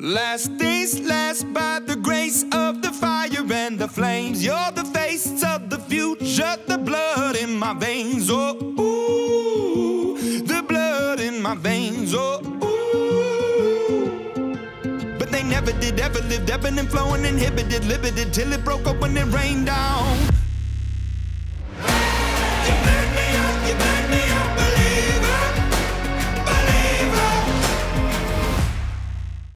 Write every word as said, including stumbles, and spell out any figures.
Last days last by the grace of the fire and the flames. You're the face of the future, the blood in my veins. Oh, ooh, the blood in my veins. Oh, ooh. But they never did, ever lived, ebbing and flowing, inhibited, limited, till it broke up when it rained down.